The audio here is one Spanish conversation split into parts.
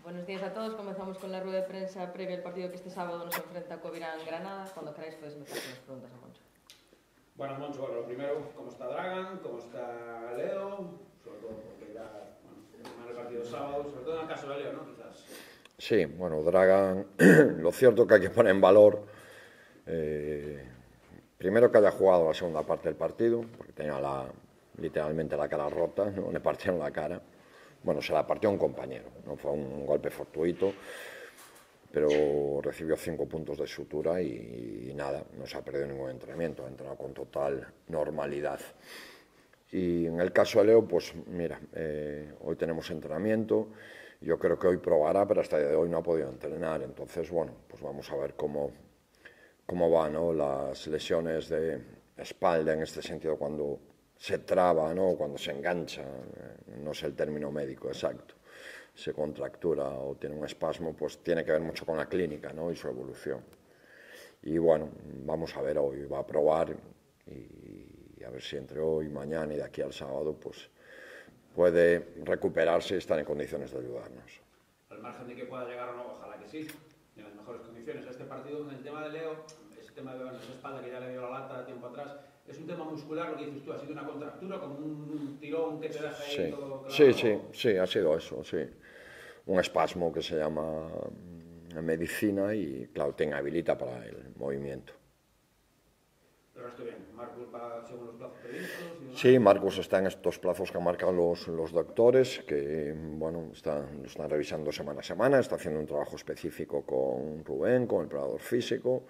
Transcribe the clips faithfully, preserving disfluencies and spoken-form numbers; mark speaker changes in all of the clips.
Speaker 1: Buenos días a todos. Comenzamos con la rueda de prensa previa al partido que este sábado nos enfrenta a Covirán Granada. Cuando queráis podéis empezar con las preguntas a Moncho.
Speaker 2: Bueno, Moncho, bueno, lo primero, ¿cómo está Dragan? ¿Cómo está Leo? Sobre todo porque ya, bueno, el partido sábado, sobre todo en el caso de Leo, ¿no? Quizás.
Speaker 3: Sí, bueno, Dragan, lo cierto que hay que poner en valor, eh, primero que haya jugado la segunda parte del partido, porque tenía la, literalmente la cara rota, ¿no? Le partieron la cara. Bueno, se la partió un compañero, no fue un golpe fortuito, pero recibió cinco puntos de sutura y, y nada, no se ha perdido ningún entrenamiento, ha entrenado con total normalidad. Y en el caso de Leo, pues mira, eh, hoy tenemos entrenamiento, yo creo que hoy probará, pero hasta el día de hoy no ha podido entrenar, entonces bueno, pues vamos a ver cómo, cómo van, ¿no? Las lesiones de espalda en este sentido cuando se traba, ¿no? Cuando se engancha, no sé el término médico exacto, se contractura o tiene un espasmo, pues tiene que ver mucho con la clínica, ¿no? Y su evolución. Y bueno, vamos a ver hoy, va a probar y a ver si entre hoy, mañana y de aquí al sábado, pues puede recuperarse y estar en condiciones de ayudarnos.
Speaker 2: Al margen de que pueda llegar o no, ojalá que sí, en las mejores condiciones a este partido, en el tema de Leo, ese tema de esa espalda que ya le dio la lata tiempo atrás, ¿es un tema muscular lo que dices tú? ¿Ha sido una contractura, como un tirón que te deja ahí
Speaker 3: sí.
Speaker 2: todo claro?
Speaker 3: Sí, sí, sí, ha sido eso, sí. Un espasmo que se llama en medicina y, claro, te inhabilita para el movimiento.
Speaker 2: Pero estoy bien, Marcus va según los plazos previstos.
Speaker 3: Sí, Marcus está en estos plazos que han marcado los, los doctores, que bueno, están, lo están revisando semana a semana, está haciendo un trabajo específico con Rubén, con el preparador físico,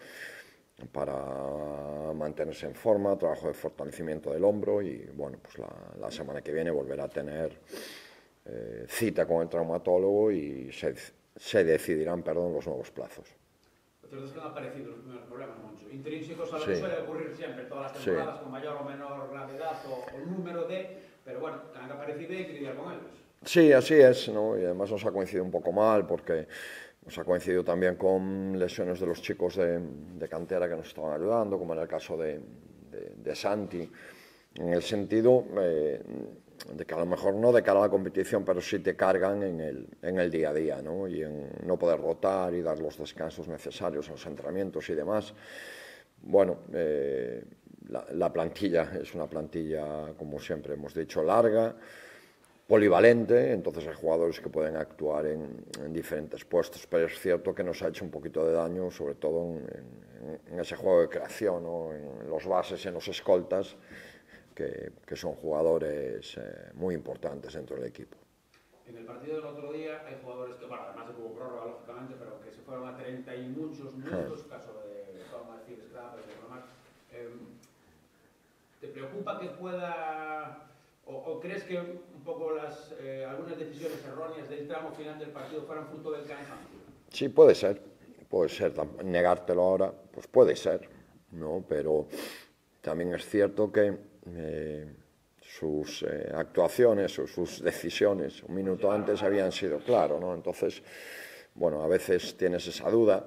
Speaker 3: para mantenerse en forma, trabajo de fortalecimiento del hombro y bueno, pues la, la semana que viene volverá a tener eh, cita con el traumatólogo y se, se decidirán, perdón, los nuevos plazos.
Speaker 2: Lo cierto es que han aparecido los primeros problemas, Moncho. Intrínsecos a lo
Speaker 3: Sí.
Speaker 2: que suele ocurrir siempre, todas las temporadas,
Speaker 3: Sí.
Speaker 2: con mayor o menor gravedad o, o número de, pero bueno, que han aparecido y hay que lidiar con ellos.
Speaker 3: Sí, así es, ¿no? Y además nos ha coincidido un poco mal porque nos ha coincidido también con lesiones de los chicos de, de cantera que nos estaban ayudando, como en el caso de, de, de Santi, en el sentido eh, de que a lo mejor no de cara a la competición, pero sí te cargan en el, en el día a día, ¿no? Y en no poder rotar y dar los descansos necesarios en los entrenamientos y demás. Bueno, eh, la, la plantilla es una plantilla, como siempre hemos dicho, larga, polivalente, entonces hay jugadores que pueden actuar en, en diferentes puestos, pero es cierto que nos ha hecho un poquito de daño, sobre todo en, en, en ese juego de creación, ¿no? En los bases, en los escoltas, que, que son jugadores eh, muy importantes dentro del equipo.
Speaker 2: En el partido del otro día hay jugadores que, bueno, además de que hubo prórroga, lógicamente, pero que se fueron a treinta y muchos minutos, caso de Tom Martínez, Scrap y de más. Eh, ¿Te preocupa que pueda, o, o crees que un poco las, eh, algunas decisiones erróneas del tramo final del partido fueran fruto del cansancio?
Speaker 3: Sí, puede ser, puede ser, negártelo ahora, pues puede ser, ¿no? Pero también es cierto que eh, sus eh, actuaciones o sus decisiones un minuto antes habían sido claro, ¿no? Entonces, bueno, a veces tienes esa duda,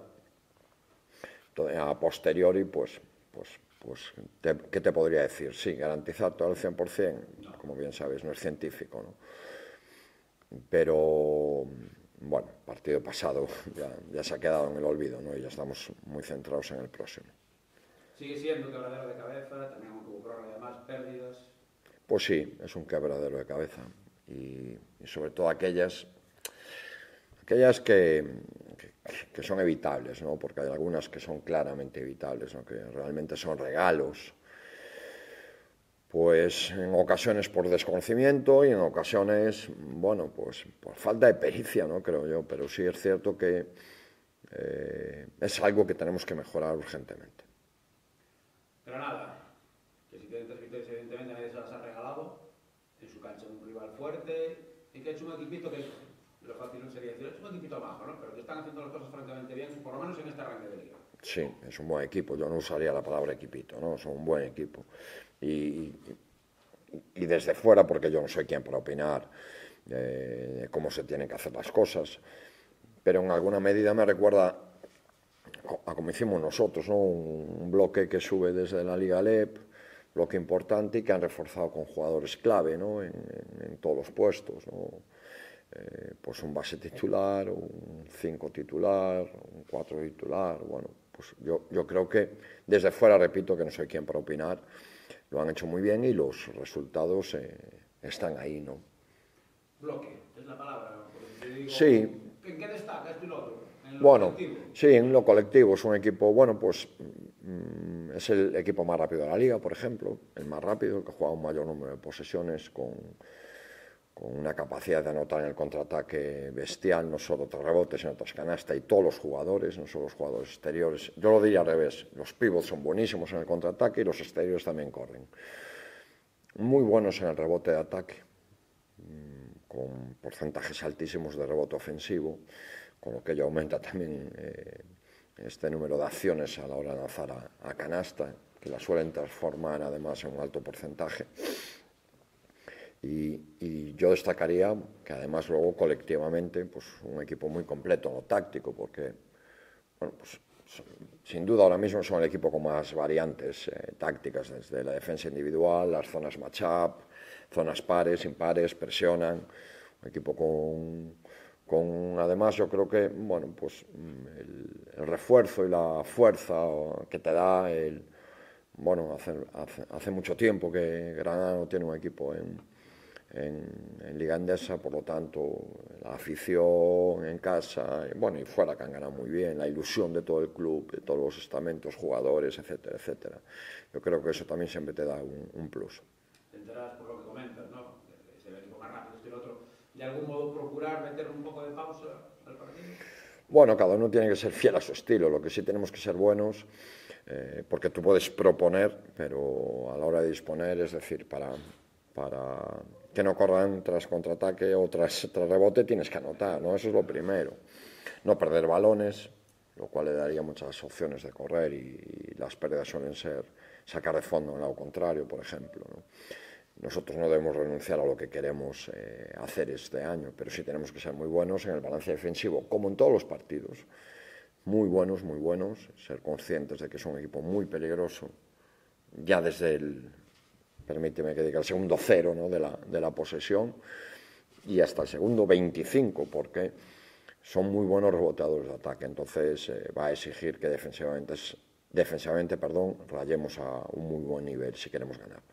Speaker 3: a posteriori, pues, pues, pues te, ¿qué te podría decir? Sí, garantizar todo al cien por cien, como bien sabes, no es científico, ¿no? Pero, bueno, partido pasado ya, ya se ha quedado en el olvido, ¿no? Y ya estamos muy centrados en el próximo.
Speaker 2: Sigue siendo quebradero de cabeza, también hubo prórroga y además pérdidas.
Speaker 3: Pues sí, es un quebradero de cabeza y, y sobre todo aquellas, aquellas que, que, que son evitables, ¿no? Porque hay algunas que son claramente evitables, ¿no? Que realmente son regalos, pues en ocasiones por desconocimiento y en ocasiones, bueno, pues por falta de pericia, ¿no? Creo yo, pero sí es cierto que eh, es algo que tenemos que mejorar urgentemente.
Speaker 2: Granada, que si tiene tres victorias evidentemente nadie se las ha regalado, en su cancha un rival fuerte, y que ha hecho un equipito que lo fácil no sería decir, es un equipito bajo, ¿no? Pero que están haciendo las cosas francamente bien, por lo menos en este arranque de liga.
Speaker 3: Sí, es un buen equipo, yo no usaría la palabra equipito, ¿no? Son un buen equipo. Y, y, y desde fuera, porque yo no soy quien para opinar eh, de cómo se tienen que hacer las cosas, pero en alguna medida me recuerda a como hicimos nosotros, ¿no? Un, un bloque que sube desde la Liga Alep, bloque importante y que han reforzado con jugadores clave, ¿no? en, en, en todos los puestos, ¿no? eh, pues un base titular, un cinco titular, un cuatro titular. Bueno, pues yo, yo creo que desde fuera, repito, que no soy quien para opinar, lo han hecho muy bien y los resultados eh, están ahí, ¿no?
Speaker 2: Bloque, es la palabra. Te digo,
Speaker 3: sí.
Speaker 2: ¿En qué destaca esto y lo otro? ¿En lo
Speaker 3: bueno,
Speaker 2: colectivo?
Speaker 3: Sí, en lo colectivo. Es un equipo, bueno, pues mm, es el equipo más rápido de la liga, por ejemplo, el más rápido, el que juega un mayor número de posesiones, con, con una capacidad de anotar en el contraataque bestial, no solo otros rebotes, sino otras canastas, y todos los jugadores, no solo los jugadores exteriores. Yo lo diría al revés, los pivots son buenísimos en el contraataque y los exteriores también corren. Muy buenos en el rebote de ataque, con porcentajes altísimos de rebote ofensivo, con lo que ello aumenta también eh, este número de acciones a la hora de lanzar a, a canasta, que la suelen transformar además en un alto porcentaje. Y, y yo destacaría que además luego colectivamente pues un equipo muy completo en lo táctico, porque bueno, pues, son, sin duda ahora mismo son el equipo con más variantes eh, tácticas, desde la defensa individual, las zonas match-up, zonas pares, impares, presionan, un equipo con, con además yo creo que bueno, pues el, el refuerzo y la fuerza que te da el, bueno, hace, hace, hace mucho tiempo que Granada no tiene un equipo en, en, en Liga Endesa, por lo tanto la afición en casa, y, bueno, y fuera que han ganado muy bien, la ilusión de todo el club, de todos los estamentos, jugadores, etcétera, etcétera. Yo creo que eso también siempre te da un, un plus.
Speaker 2: Tendrás, por lo que comentas, ¿no? Es el equipo más rápido, este y el otro. ¿De algún modo procurar meter un poco de pausa al partido?
Speaker 3: Bueno, cada uno tiene que ser fiel a su estilo. Lo que sí tenemos que ser buenos, eh, porque tú puedes proponer, pero a la hora de disponer, es decir, para, para que no corran tras contraataque o tras, tras rebote, tienes que anotar, ¿no? Eso es lo primero. No perder balones, lo cual le daría muchas opciones de correr, y, y las pérdidas suelen ser sacar de fondo en el lado contrario, por ejemplo, ¿no? Nosotros no debemos renunciar a lo que queremos eh, hacer este año, pero sí tenemos que ser muy buenos en el balance defensivo, como en todos los partidos. Muy buenos, muy buenos, ser conscientes de que es un equipo muy peligroso, ya desde el, permíteme que diga, el segundo cero, ¿no? de, la, de la posesión, y hasta el segundo veinticinco, porque son muy buenos reboteadores de ataque. Entonces eh, va a exigir que defensivamente, defensivamente perdón, rayemos a un muy buen nivel si queremos ganar.